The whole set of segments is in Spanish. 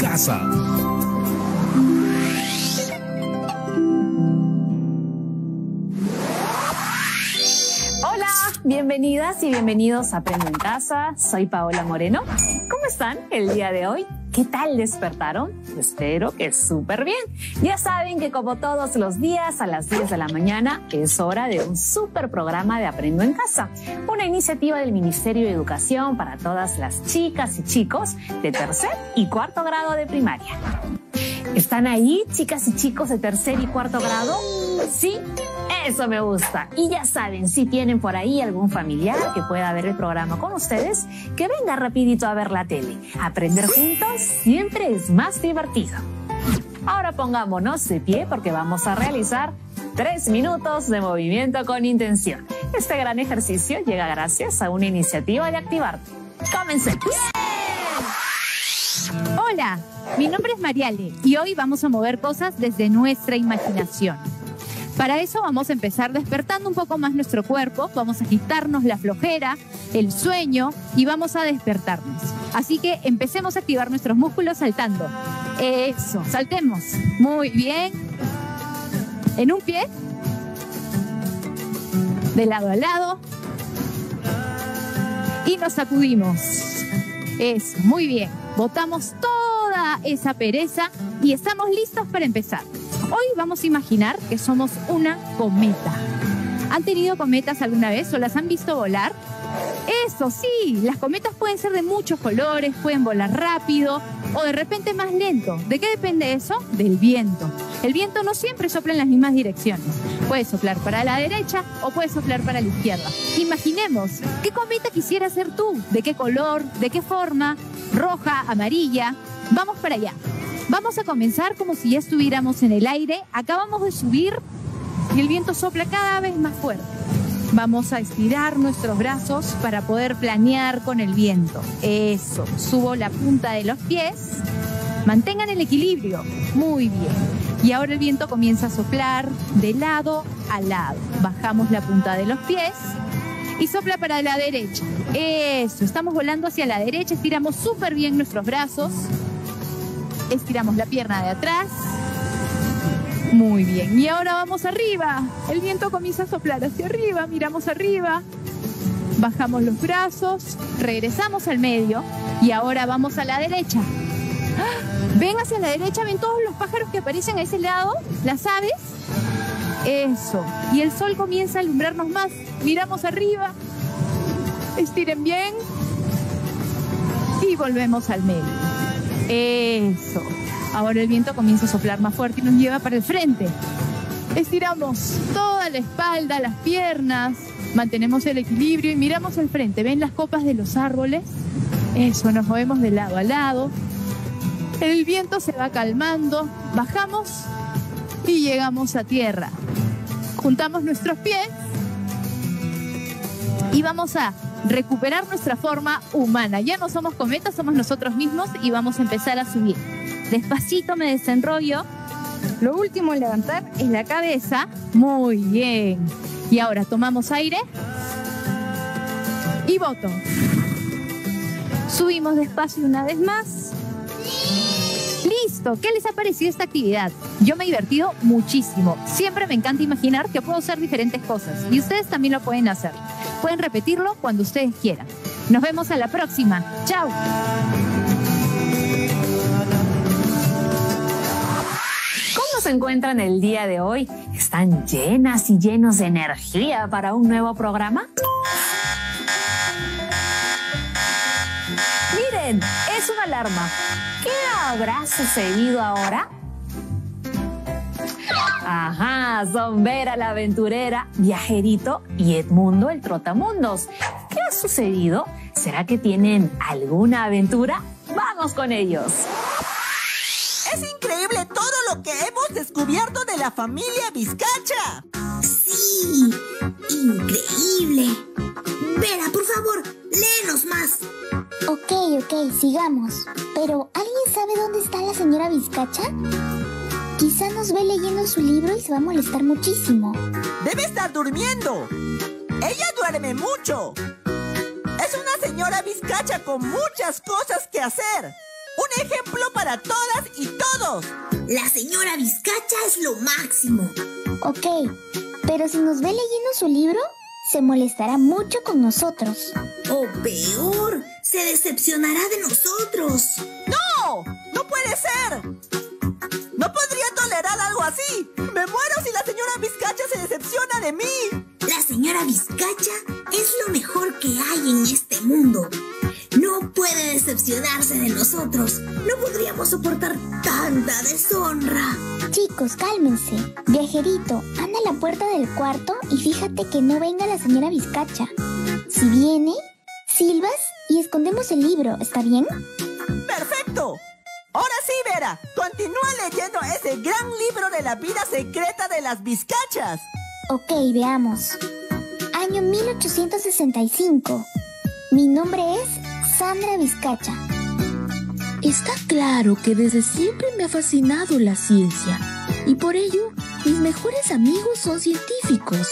casa. Hola, bienvenidas y bienvenidos a Aprendo en Casa. Soy Paola Moreno. ¿Cómo están el día de hoy? ¿Qué tal despertaron? Espero que súper bien. Ya saben que como todos los días a las 10 de la mañana es hora de un súper programa de Aprendo en Casa, una iniciativa del Ministerio de Educación para todas las chicas y chicos de tercer y cuarto grado de primaria. ¿Están ahí, chicas y chicos de tercer y cuarto grado? ¿Sí? Eso me gusta. Y ya saben, si tienen por ahí algún familiar que pueda ver el programa con ustedes, que venga rapidito a ver la tele. Aprender juntos siempre es más divertido. Ahora pongámonos de pie porque vamos a realizar 3 minutos de movimiento con intención. Este gran ejercicio llega gracias a una iniciativa de Activarte. ¡Comencemos! Hola, mi nombre es Mariale y hoy vamos a mover cosas desde nuestra imaginación. Para eso vamos a empezar despertando un poco más nuestro cuerpo, vamos a quitarnos la flojera, el sueño y vamos a despertarnos. Así que empecemos a activar nuestros músculos saltando. Eso, saltemos. Muy bien. En un pie. De lado a lado. Y nos sacudimos. Eso, muy bien. Botamos toda esa pereza y estamos listos para empezar. Hoy vamos a imaginar que somos una cometa. ¿Han tenido cometas alguna vez o las han visto volar? Eso sí, las cometas pueden ser de muchos colores, pueden volar rápido o de repente más lento. ¿De qué depende eso? Del viento. El viento no siempre sopla en las mismas direcciones. Puede soplar para la derecha o puede soplar para la izquierda. Imaginemos, ¿qué cometa quisieras ser tú? ¿De qué color? ¿De qué forma? ¿Roja? ¿Amarilla? Vamos para allá. Vamos a comenzar como si ya estuviéramos en el aire. Acabamos de subir y el viento sopla cada vez más fuerte. Vamos a estirar nuestros brazos para poder planear con el viento. Eso, subo la punta de los pies. Mantengan el equilibrio. Muy bien. Y ahora el viento comienza a soplar de lado a lado. Bajamos la punta de los pies y sopla para la derecha. Eso, estamos volando hacia la derecha. Estiramos súper bien nuestros brazos. Estiramos la pierna de atrás. Muy bien. Y ahora vamos arriba. El viento comienza a soplar hacia arriba. Miramos arriba. Bajamos los brazos. Regresamos al medio. Y ahora vamos a la derecha. ¡Ah! Ven hacia la derecha. ¿Ven todos los pájaros que aparecen a ese lado? ¿Las aves? Eso. Y el sol comienza a alumbrarnos más. Miramos arriba. Estiren bien. Y volvemos al medio. Eso. Ahora el viento comienza a soplar más fuerte y nos lleva para el frente. Estiramos toda la espalda, las piernas, mantenemos el equilibrio y miramos al frente. ¿Ven las copas de los árboles? Eso, nos movemos de lado a lado. El viento se va calmando, bajamos y llegamos a tierra. Juntamos nuestros pies y vamos a recuperar nuestra forma humana. Ya no somos cometas, somos nosotros mismos y vamos a empezar a subir. Despacito me desenrollo. Lo último en levantar es la cabeza. Muy bien. Y ahora tomamos aire y boto. Subimos despacio una vez más. ¡Listo! ¿Qué les ha parecido esta actividad? Yo me he divertido muchísimo. Siempre me encanta imaginar que puedo hacer diferentes cosas. Y ustedes también lo pueden hacer. Pueden repetirlo cuando ustedes quieran. Nos vemos a la próxima. ¡Chao! ¿Cómo se encuentran el día de hoy? ¿Están llenas y llenos de energía para un nuevo programa? Miren, es una alarma. ¿Qué habrá sucedido ahora? Ajá, son Vera la aventurera, Viajerito y Edmundo el trotamundos. ¿Qué ha sucedido? ¿Será que tienen alguna aventura? ¡Vamos con ellos! ¡Es increíble todo lo que hemos descubierto de la familia Vizcacha! ¡Sí! ¡Increíble! Vera, por favor, léenos más. Ok, sigamos. Pero, ¿alguien sabe dónde está la señora Vizcacha? Quizá nos ve leyendo su libro y se va a molestar muchísimo. ¡Debe estar durmiendo! ¡Ella duerme mucho! Es una señora Vizcacha con muchas cosas que hacer. Un ejemplo para todas y todos. La señora Vizcacha es lo máximo. Ok, pero si nos ve leyendo su libro, se molestará mucho con nosotros. O peor, se decepcionará de nosotros. ¡No! ¡No puede ser! ¡No podría tolerar algo así! ¡Me muero si la señora Vizcacha se decepciona de mí! La señora Vizcacha es lo mejor que hay en este mundo. No puede decepcionarse de nosotros. No podríamos soportar tanta deshonra. Chicos, cálmense. Viajerito, anda a la puerta del cuarto y fíjate que no venga la señora Vizcacha. Si viene, silbas y escondemos el libro, ¿está bien? ¡Perfecto! Ahora sí, Vera, continúa leyendo ese gran libro de la vida secreta de las Vizcachas. Ok, veamos. Año 1865. Mi nombre es Sandra Vizcacha. Está claro que desde siempre me ha fascinado la ciencia y por ello mis mejores amigos son científicos.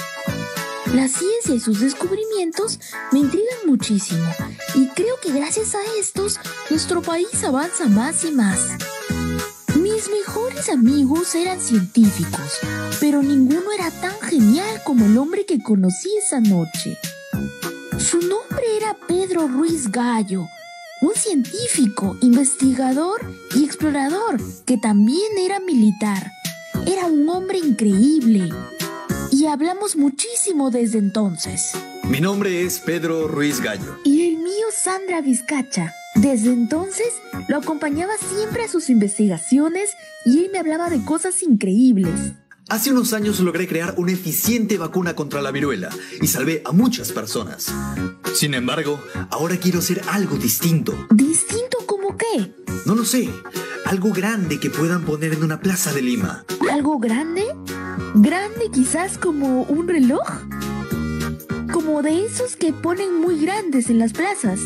La ciencia y sus descubrimientos me intrigan muchísimo y creo que gracias a estos nuestro país avanza más y más. Mis mejores amigos eran científicos, pero ninguno era tan genial como el hombre que conocí esa noche. Su nombre era Pedro Ruiz Gallo, un científico, investigador y explorador que también era militar. Era un hombre increíble y hablamos muchísimo desde entonces. Mi nombre es Pedro Ruiz Gallo. Y el mío, Sandra Vizcacha. Desde entonces lo acompañaba siempre a sus investigaciones y él me hablaba de cosas increíbles. Hace unos años logré crear una eficiente vacuna contra la viruela y salvé a muchas personas. Sin embargo, ahora quiero hacer algo distinto. ¿Distinto como qué? No lo sé. Algo grande que puedan poner en una plaza de Lima. ¿Algo grande? ¿Grande quizás como un reloj? Como de esos que ponen muy grandes en las plazas.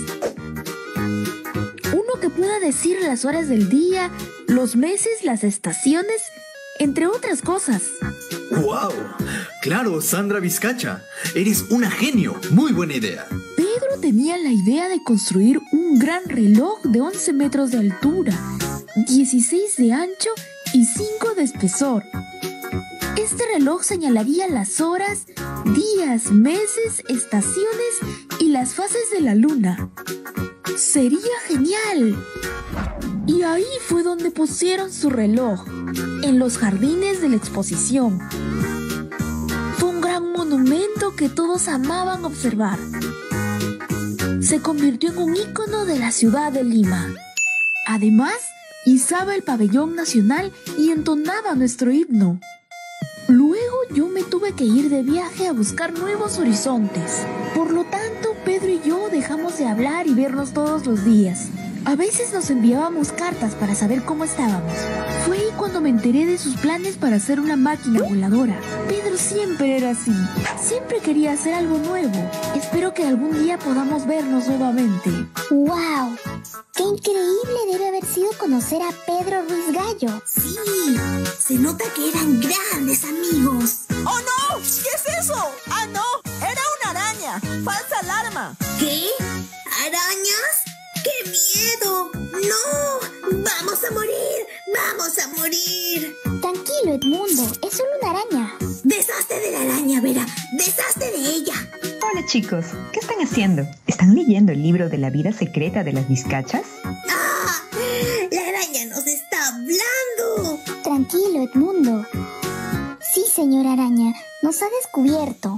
Uno que pueda decir las horas del día, los meses, las estaciones, entre otras cosas. ¡Wow! Claro, Sandra Vizcacha. Eres una genio. Muy buena idea. Pedro tenía la idea de construir un gran reloj de 11 metros de altura, 16 de ancho y 5 de espesor. Este reloj señalaría las horas, días, meses, estaciones y las fases de la luna. ¡Sería genial! Y ahí fue donde pusieron su reloj, en los jardines de la exposición. Fue un gran monumento que todos amaban observar. Se convirtió en un ícono de la ciudad de Lima. Además, izaba el pabellón nacional y entonaba nuestro himno. Luego yo me tuve que ir de viaje a buscar nuevos horizontes. Por lo tanto, Pedro y yo dejamos de hablar y vernos todos los días. A veces nos enviábamos cartas para saber cómo estábamos. Fue ahí cuando me enteré de sus planes para hacer una máquina voladora. Pedro siempre era así. Siempre quería hacer algo nuevo. Espero que algún día podamos vernos nuevamente. ¡Wow! ¡Qué increíble debe haber sido conocer a Pedro Ruiz Gallo! Sí, se nota que eran grandes amigos. ¡Oh, no! ¿Qué es eso? ¡Ah, no! ¡Era una araña! ¡Falsa alarma! ¿Qué? ¿Arañas? ¡Qué miedo! ¡No! ¡Vamos a morir! ¡Vamos a morir! Tranquilo, Edmundo. Es solo una araña. ¡Deshazte de la araña, Vera! ¡Deshazte de ella! Hola chicos, ¿qué están haciendo? ¿Están leyendo el libro de la vida secreta de las Vizcachas? ¡Ah! ¡La araña nos está hablando! Tranquilo, Edmundo. Sí, señora araña. Nos ha descubierto.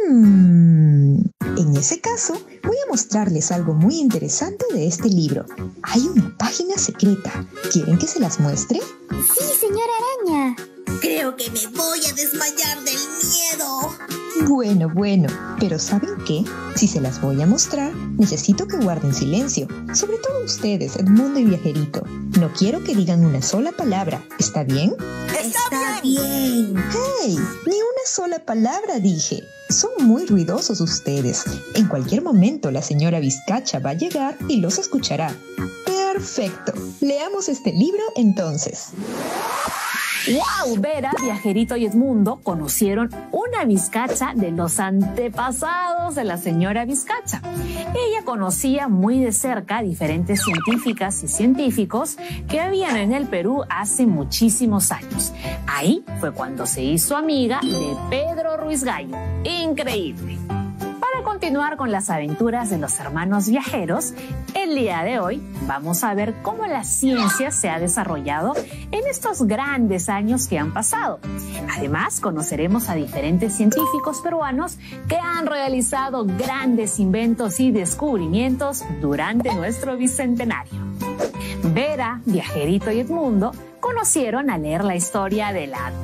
En ese caso, voy a mostrarles algo muy interesante de este libro. Hay una página secreta. ¿Quieren que se las muestre? Sí, señora araña. Creo que me voy a desmayar del miedo. Bueno, pero ¿saben qué? Si se las voy a mostrar, necesito que guarden silencio. Sobre todo ustedes, Edmundo y Viajerito. No quiero que digan una sola palabra. ¿Está bien? Está bien. ¡Hey! Ni una sola palabra dije. Son muy ruidosos ustedes. En cualquier momento la señora Vizcacha va a llegar y los escuchará. Perfecto. Leamos este libro entonces. ¡Wow! Vera, Viajerito y Edmundo conocieron una vizcacha de los antepasados de la señora Vizcacha. Ella conocía muy de cerca a diferentes científicas y científicos que habían en el Perú hace muchísimos años. Ahí fue cuando se hizo amiga de Pedro Ruiz Gallo. ¡Increíble! Para continuar con las aventuras de los hermanos viajeros, el día de hoy vamos a ver cómo la ciencia se ha desarrollado en estos grandes años que han pasado. Además, conoceremos a diferentes científicos peruanos que han realizado grandes inventos y descubrimientos durante nuestro bicentenario. Vera, Viajerito y Edmundo conocieron al leer la historia de la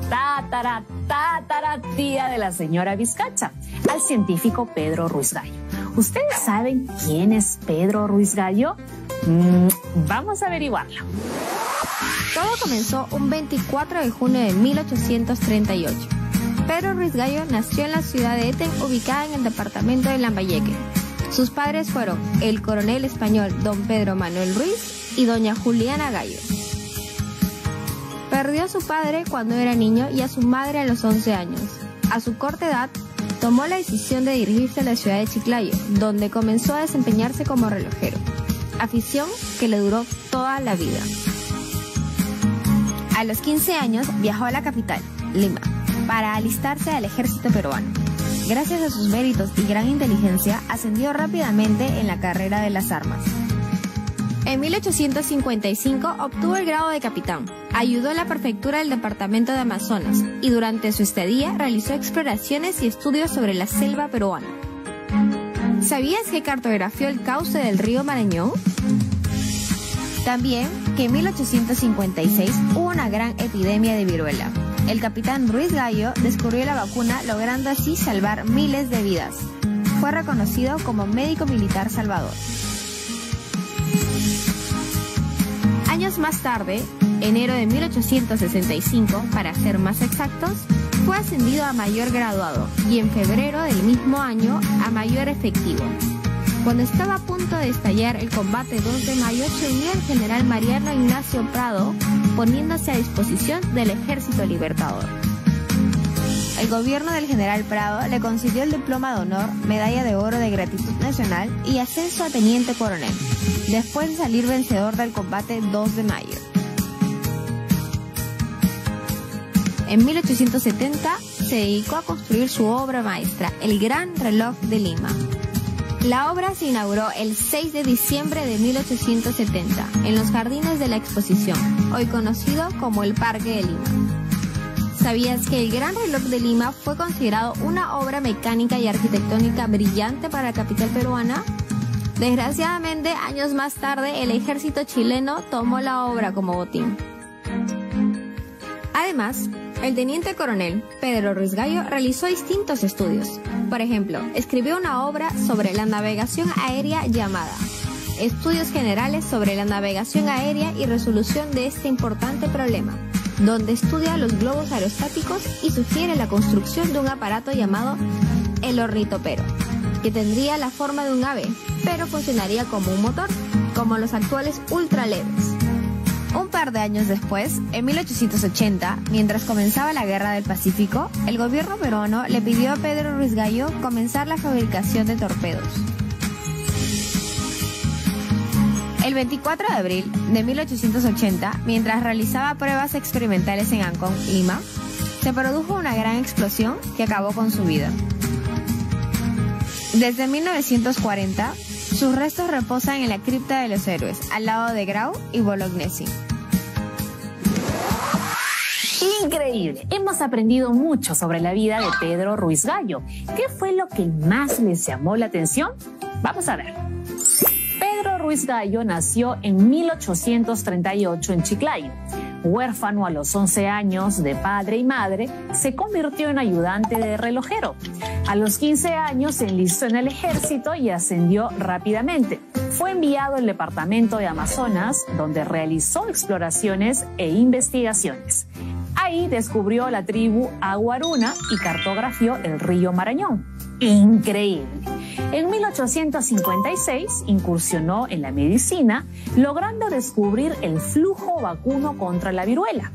tía de la señora Vizcacha, al científico Pedro Ruiz Gallo. ¿Ustedes saben quién es Pedro Ruiz Gallo? Vamos a averiguarlo. Todo comenzó un 24 de junio de 1838. Pedro Ruiz Gallo nació en la ciudad de Eten, ubicada en el departamento de Lambayeque. Sus padres fueron el coronel español don Pedro Manuel Ruiz y doña Juliana Gallo. Perdió a su padre cuando era niño y a su madre a los 11 años. A su corta edad, tomó la decisión de dirigirse a la ciudad de Chiclayo, donde comenzó a desempeñarse como relojero, afición que le duró toda la vida. A los 15 años viajó a la capital, Lima, para alistarse al ejército peruano. Gracias a sus méritos y gran inteligencia, ascendió rápidamente en la carrera de las armas. En 1855 obtuvo el grado de capitán, ayudó en la prefectura del departamento de Amazonas y durante su estadía realizó exploraciones y estudios sobre la selva peruana. ¿Sabías que cartografió el cauce del río Marañón? También que en 1856 hubo una gran epidemia de viruela. El capitán Ruiz Gallo descubrió la vacuna, logrando así salvar miles de vidas. Fue reconocido como médico militar salvador. Años más tarde, enero de 1865, para ser más exactos, fue ascendido a mayor graduado y en febrero del mismo año a mayor efectivo. Cuando estaba a punto de estallar el combate 2 de mayo, se unió el general Mariano Ignacio Prado, poniéndose a disposición del Ejército Libertador. El gobierno del general Prado le concedió el diploma de honor, medalla de oro de gratitud nacional y ascenso a teniente coronel, después de salir vencedor del combate 2 de mayo. En 1870 se dedicó a construir su obra maestra, el Gran Reloj de Lima. La obra se inauguró el 6 de diciembre de 1870 en los jardines de la Exposición, hoy conocido como el Parque de Lima. ¿Sabías que el Gran Reloj de Lima fue considerado una obra mecánica y arquitectónica brillante para la capital peruana? Desgraciadamente, años más tarde, el ejército chileno tomó la obra como botín. Además, el teniente coronel Pedro Ruiz Gallo realizó distintos estudios. Por ejemplo, escribió una obra sobre la navegación aérea llamada Estudios Generales sobre la Navegación Aérea y Resolución de este importante problema, donde estudia los globos aerostáticos y sugiere la construcción de un aparato llamado el ornitopero, que tendría la forma de un ave, pero funcionaría como un motor, como los actuales ultraleves. Un par de años después, en 1880, mientras comenzaba la Guerra del Pacífico, el gobierno peruano le pidió a Pedro Ruiz Gallo comenzar la fabricación de torpedos. El 24 de abril de 1880, mientras realizaba pruebas experimentales en Ancón, Lima, se produjo una gran explosión que acabó con su vida. Desde 1940, sus restos reposan en la cripta de los héroes, al lado de Grau y Bolognesi. Increíble, hemos aprendido mucho sobre la vida de Pedro Ruiz Gallo. ¿Qué fue lo que más les llamó la atención? Vamos a ver. Pedro Ruiz Gallo nació en 1838 en Chiclayo. Huérfano a los 11 años de padre y madre, se convirtió en ayudante de relojero. A los 15 años se enlistó en el ejército y ascendió rápidamente. Fue enviado al departamento de Amazonas, donde realizó exploraciones e investigaciones. Ahí descubrió la tribu Aguaruna y cartografió el río Marañón. Increíble. En 1856 incursionó en la medicina, logrando descubrir el flujo vacuno contra la viruela.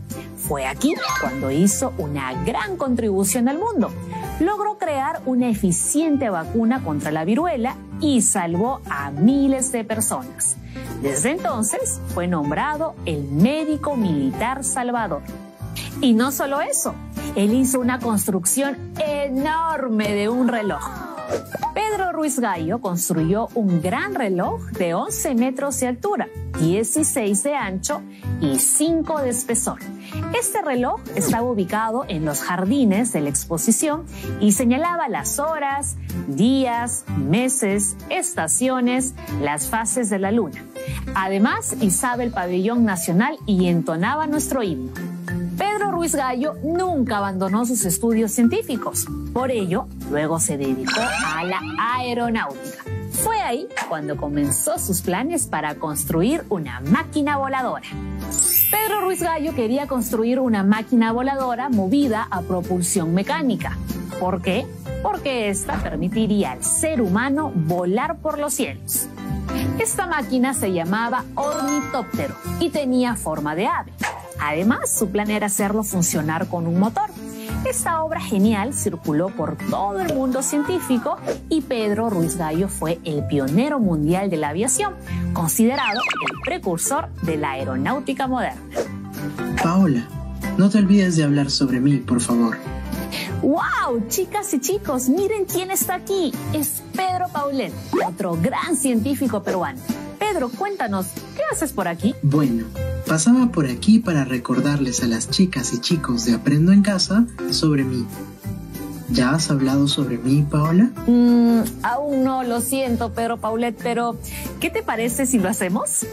fue aquí cuando hizo una gran contribución al mundo. Logró crear una eficiente vacuna contra la viruela y salvó a miles de personas. Desde entonces fue nombrado el médico militar salvador. Y no solo eso, él hizo una construcción enorme de un reloj. Pedro Ruiz Gallo construyó un gran reloj de 11 metros de altura, 16 de ancho y 5 de espesor. Este reloj estaba ubicado en los jardines de la exposición y señalaba las horas, días, meses, estaciones, las fases de la luna. Además, izaba el pabellón nacional y entonaba nuestro himno. Pedro Ruiz Gallo nunca abandonó sus estudios científicos. Por ello, luego se dedicó a la aeronáutica. Fue ahí cuando comenzó sus planes para construir una máquina voladora. Pedro Ruiz Gallo quería construir una máquina voladora movida a propulsión mecánica. ¿Por qué? Porque esta permitiría al ser humano volar por los cielos. Esta máquina se llamaba ornitóptero y tenía forma de ave. Además, su plan era hacerlo funcionar con un motor. Esta obra genial circuló por todo el mundo científico y Pedro Ruiz Gallo fue el pionero mundial de la aviación, considerado el precursor de la aeronáutica moderna. Paola, no te olvides de hablar sobre mí, por favor. ¡Wow! Chicas y chicos, miren quién está aquí. Es Pedro Paulet, otro gran científico peruano. Pedro, cuéntanos, ¿qué haces por aquí? Bueno, pasaba por aquí para recordarles a las chicas y chicos de Aprendo en Casa sobre mí. ¿Ya has hablado sobre mí, Paola? Aún no, lo siento, Pedro Paulet, pero ¿qué te parece si lo hacemos?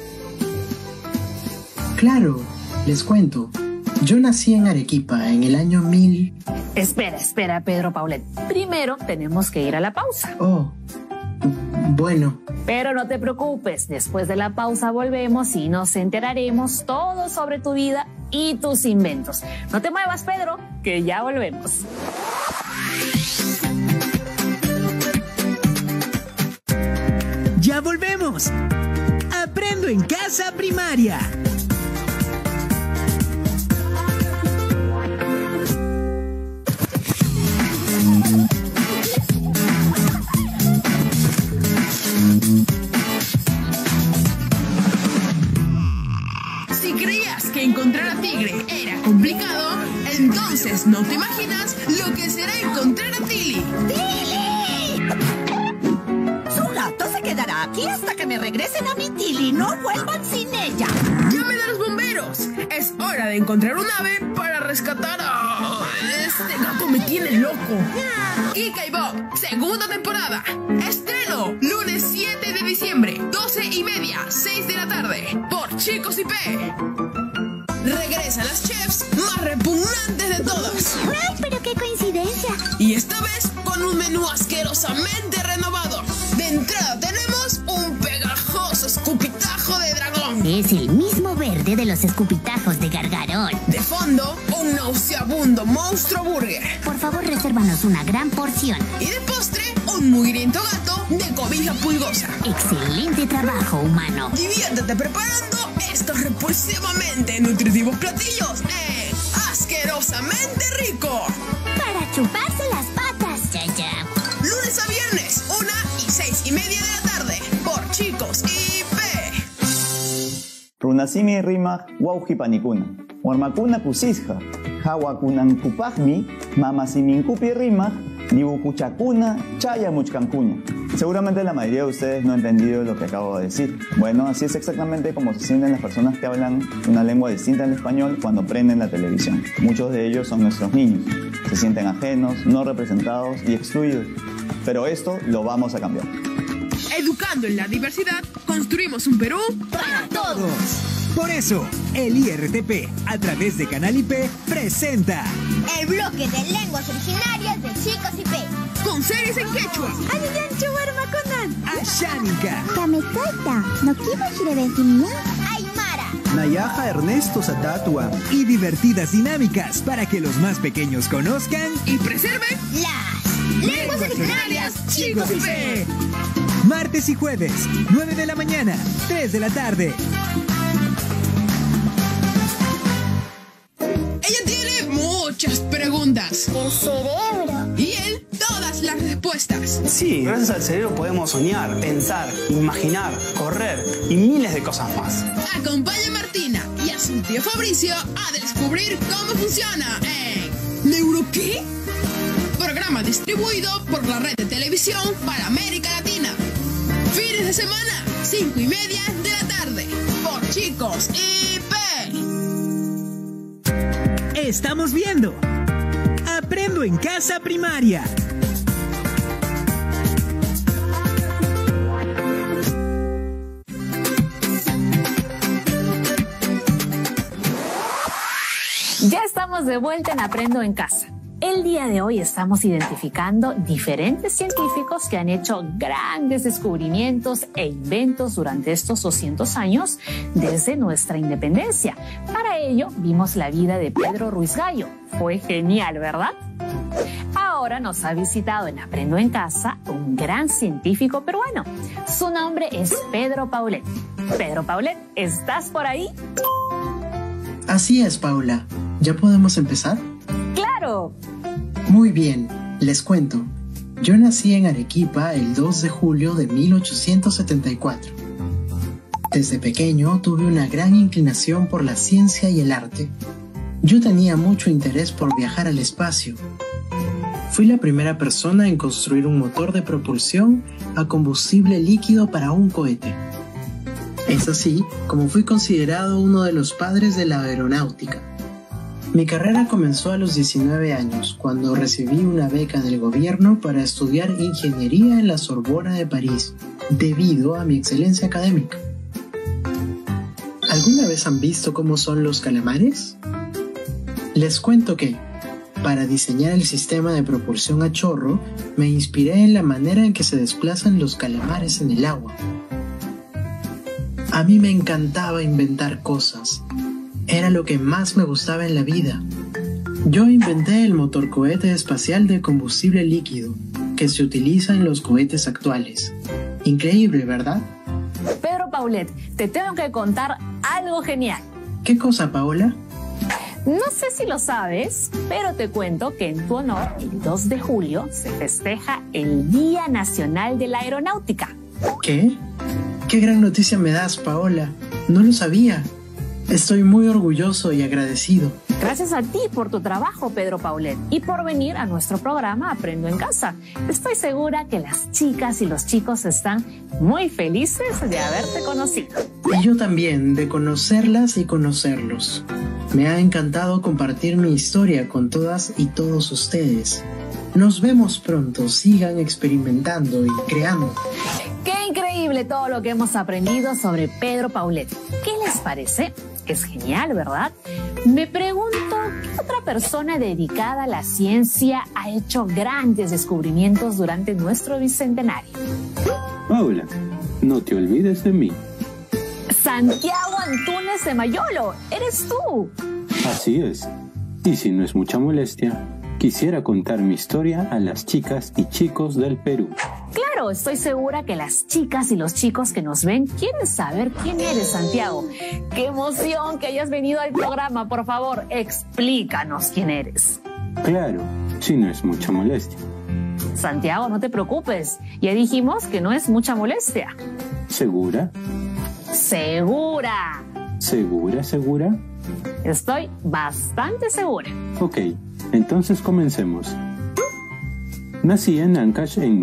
Claro, les cuento. Yo nací en Arequipa en el año 1000... Espera, Pedro Paulet. Primero tenemos que ir a la pausa. Oh, bueno. Pero no te preocupes, después de la pausa volvemos y nos enteraremos todo sobre tu vida y tus inventos. No te muevas, Pedro, que ya volvemos. ¡Ya volvemos! Aprendo en Casa Primaria. Si creías que encontrar a Tigre era complicado, entonces no te imaginas lo que será encontrar a Tilly. ¡Tilly! Su gato se quedará aquí hasta que me regresen a mi Tilly. No vuelvan sin ella. ¡Llamen a los bomberos! Es hora de encontrar un ave para rescatar a... Este gato me tiene loco. Kika y Bob, segunda temporada. Estreno, lunes 7 de diciembre, 12:30, 6 de la tarde, por Chicos IP. Regresan las chefs más repugnantes de todas. ¡Ay, pero qué coincidencia! Y esta vez con un menú asquerosamente renovado. De entrada tenemos un pegajoso escupitajo de dragón. Es el mismo verde de los escupitajos de Gargarón. De fondo, un nauseabundo monstruo burger. Por favor, resérvanos una gran porción. Y de postre, un mugriento gato de cobija pulgosa. Excelente trabajo, humano. Diviértete preparando estos repulsivamente nutritivos platillos. ¡Asquerosamente rico! Para chuparse las patas. Ya. Lunes a viernes, 1 y 6:30 de la tarde, por Chicos IP. Runasimi rimaq wawqipanikuna. Warmakuna kusisqa. Hawakunankupaqmi mamasiminkupi rimaq dibukuchakuna chayamuchkankuna. Seguramente la mayoría de ustedes no ha entendido lo que acabo de decir. Bueno, así es exactamente como se sienten las personas que hablan una lengua distinta al español cuando prenden la televisión. Muchos de ellos son nuestros niños. Se sienten ajenos, no representados y excluidos. Pero esto lo vamos a cambiar. Educando en la diversidad, construimos un Perú para todos. Por eso, el IRTP, a través de Canal IP, presenta el bloque de lenguas originarias de Chicos IP. Con series en quechua. Ashánica. Kamekaita, no Kibashireventimiya. Aymara. Nayaja Ernesto Satatua. Y divertidas dinámicas para que los más pequeños conozcan y preserven las lenguas originarias Chicos IP. Martes y jueves, 9 de la mañana, 3 de la tarde. cosas. El cerebro. Y él, todas las respuestas. Sí, gracias al cerebro podemos soñar, pensar, imaginar, correr y miles de cosas más. Acompaña a Martina y a su tío Fabricio a descubrir cómo funciona en ¿Neuro qué? Programa distribuido por la red de televisión para América Latina. Fines de semana, 5:30 de la tarde, por Chicos IP. Estamos viendo Aprendo en Casa Primaria. Ya estamos de vuelta en Aprendo en Casa. El día de hoy estamos identificando diferentes científicos que han hecho grandes descubrimientos e inventos durante estos 200 años desde nuestra independencia. Para ello, vimos la vida de Pedro Ruiz Gallo. Fue genial, ¿verdad? Ahora nos ha visitado en Aprendo en Casa un gran científico peruano. Su nombre es Pedro Paulet. Pedro Paulet, ¿estás por ahí? Así es, Paula. ¿Ya podemos empezar? ¡Claro! Muy bien, les cuento. Yo nací en Arequipa el 2 de julio de 1874. Desde pequeño tuve una gran inclinación por la ciencia y el arte. Yo tenía mucho interés por viajar al espacio. Fui la primera persona en construir un motor de propulsión a combustible líquido para un cohete. Es así como fui considerado uno de los padres de la aeronáutica. Mi carrera comenzó a los 19 años, cuando recibí una beca del gobierno para estudiar ingeniería en la Sorbona de París, debido a mi excelencia académica. ¿Alguna vez han visto cómo son los calamares? Les cuento que, para diseñar el sistema de propulsión a chorro, me inspiré en la manera en que se desplazan los calamares en el agua. A mí me encantaba inventar cosas. Era lo que más me gustaba en la vida. Yo inventé el motorcohete espacial de combustible líquido, que se utiliza en los cohetes actuales. Increíble, ¿verdad? Pedro Paulet, te tengo que contar algo genial. ¿Qué cosa, Paola? No sé si lo sabes, pero te cuento que en tu honor, el 2 de julio, se festeja el Día Nacional de la Aeronáutica. ¿Qué? ¡Qué gran noticia me das, Paola! No lo sabía. Estoy muy orgulloso y agradecido. Gracias a ti por tu trabajo, Pedro Paulet, y por venir a nuestro programa Aprendo en Casa. Estoy segura que las chicas y los chicos están muy felices de haberte conocido. Y yo también, de conocerlas y conocerlos. Me ha encantado compartir mi historia con todas y todos ustedes. Nos vemos pronto, sigan experimentando y creando. ¡Qué increíble todo lo que hemos aprendido sobre Pedro Paulet! ¿Qué les parece? Es genial, ¿verdad? Me pregunto, ¿qué otra persona dedicada a la ciencia ha hecho grandes descubrimientos durante nuestro bicentenario? Paula, no te olvides de mí. Santiago Antúnez de Mayolo, eres tú. Así es. Y si no es mucha molestia, quisiera contar mi historia a las chicas y chicos del Perú. Claro, estoy segura que las chicas y los chicos que nos ven quieren saber quién eres, Santiago. ¡Qué emoción que hayas venido al programa! Por favor, explícanos quién eres. Claro, si no es mucha molestia. Santiago, no te preocupes. Ya dijimos que no es mucha molestia. ¿Segura? ¡Segura! ¿Segura, segura? Estoy bastante segura. Ok, entonces comencemos. Nací en Ancash en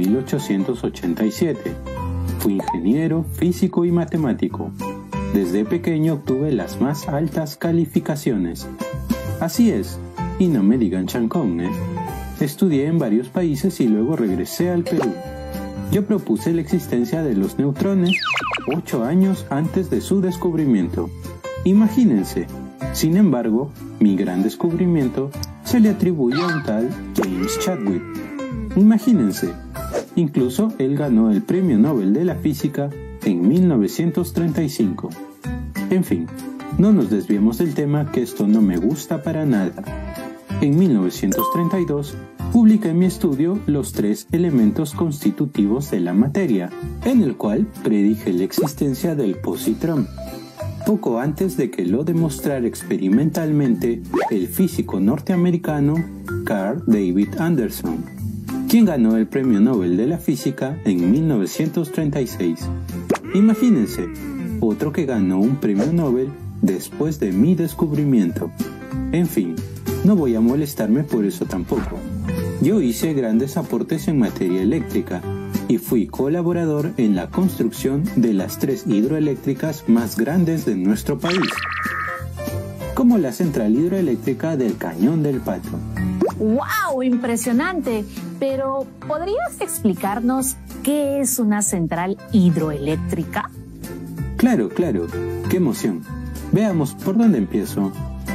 1887. Fui ingeniero, físico y matemático. Desde pequeño obtuve las más altas calificaciones. Así es, y no me digan chancón, ¿eh? Estudié en varios países y luego regresé al Perú. Yo propuse la existencia de los neutrones 8 años antes de su descubrimiento. Imagínense. Sin embargo, mi gran descubrimiento se le atribuye a un tal James Chadwick. Imagínense, incluso él ganó el Premio Nobel de la Física en 1935. En fin, no nos desviemos del tema, que esto no me gusta para nada. En 1932, publiqué mi estudio Los 3 elementos constitutivos de la materia, en el cual predije la existencia del positrón. poco antes de que lo demostrara experimentalmente el físico norteamericano Carl David Anderson, quien ganó el Premio Nobel de la Física en 1936. Imagínense, otro que ganó un Premio Nobel después de mi descubrimiento. En fin, no voy a molestarme por eso tampoco. Yo hice grandes aportes en materia eléctrica y fui colaborador en la construcción de las 3 hidroeléctricas más grandes de nuestro país, como la central hidroeléctrica del Cañón del Pato. ¡Wow! Impresionante. Pero, ¿podrías explicarnos qué es una central hidroeléctrica? Claro, claro. ¡Qué emoción! Veamos por dónde empiezo.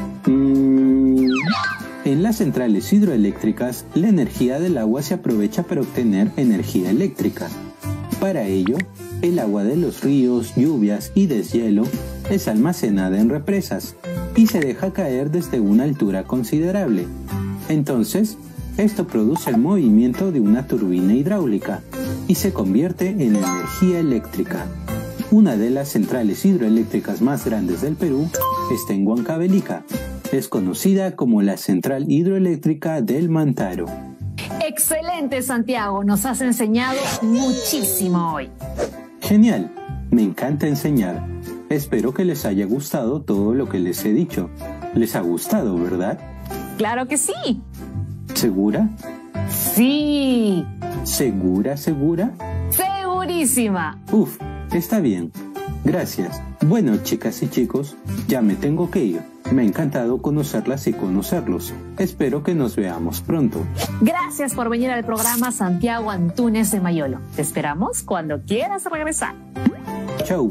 En las centrales hidroeléctricas, la energía del agua se aprovecha para obtener energía eléctrica. Para ello, el agua de los ríos, lluvias y deshielo es almacenada en represas y se deja caer desde una altura considerable. Entonces, esto produce el movimiento de una turbina hidráulica y se convierte en energía eléctrica. Una de las centrales hidroeléctricas más grandes del Perú está en Huancavelica. Es conocida como la Central Hidroeléctrica del Mantaro. ¡Excelente, Santiago! Nos has enseñado muchísimo hoy. Genial, me encanta enseñar. Espero que les haya gustado todo lo que les he dicho. ¿Les ha gustado, verdad? ¡Claro que sí! ¿Segura? ¡Sí! ¿Segura, segura? ¡Segurísima! Uf, está bien. Gracias. Bueno, chicas y chicos, ya me tengo que ir. Me ha encantado conocerlas y conocerlos. Espero que nos veamos pronto. Gracias por venir al programa, Santiago Antúnez de Mayolo. Te esperamos cuando quieras regresar. Chau.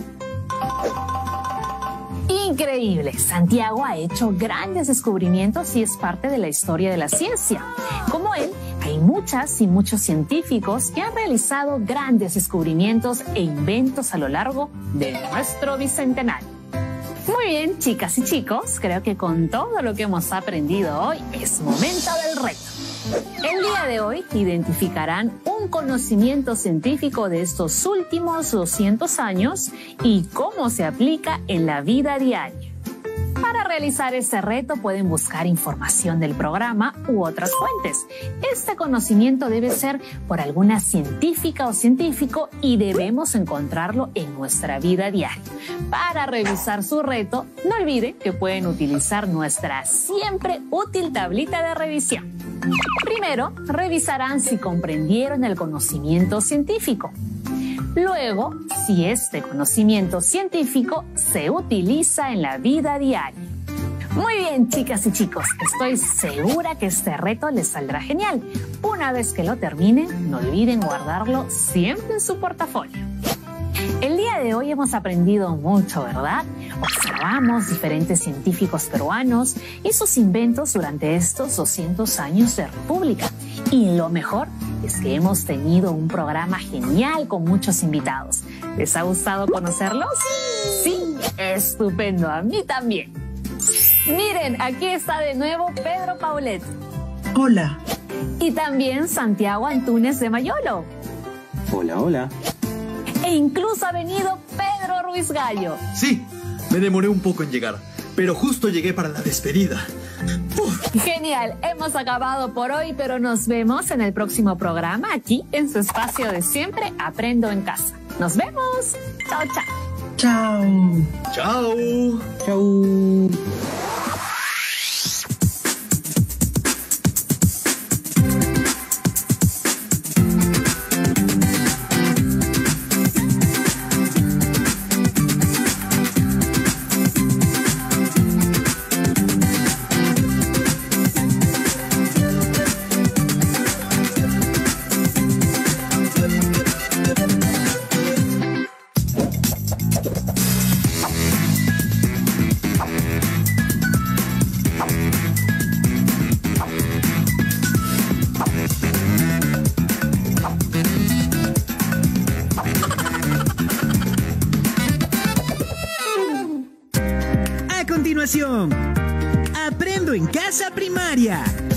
Increíble. Santiago ha hecho grandes descubrimientos y es parte de la historia de la ciencia. Como él, hay muchas y muchos científicos que han realizado grandes descubrimientos e inventos a lo largo de nuestro bicentenario. Muy bien, chicas y chicos, creo que con todo lo que hemos aprendido hoy es momento del reto. El día de hoy identificarán un conocimiento científico de estos últimos 200 años y cómo se aplica en la vida diaria. Para realizar este reto pueden buscar información del programa u otras fuentes. Este conocimiento debe ser por alguna científica o científico y debemos encontrarlo en nuestra vida diaria. Para revisar su reto, no olviden que pueden utilizar nuestra siempre útil tablita de revisión. Primero, revisarán si comprendieron el conocimiento científico. Luego, si este conocimiento científico se utiliza en la vida diaria. Muy bien, chicas y chicos, estoy segura que este reto les saldrá genial. Una vez que lo terminen, no olviden guardarlo siempre en su portafolio. El día de hoy hemos aprendido mucho, ¿verdad? Observamos diferentes científicos peruanos y sus inventos durante estos 200 años de República. Y lo mejor es que hemos tenido un programa genial con muchos invitados. ¿Les ha gustado conocerlos? Sí, estupendo, a mí también. Miren, aquí está de nuevo Pedro Paulet. Hola. Y también Santiago Antúnez de Mayolo. Hola, hola. E incluso ha venido Pedro Ruiz Gallo. Sí, me demoré un poco en llegar, pero justo llegué para la despedida. ¡Uf! Genial, hemos acabado por hoy, pero nos vemos en el próximo programa aquí en su espacio de siempre Aprendo en Casa. Nos vemos. Chao, chao. Chao. Chao. Chao. Aprendo en Casa Primaria.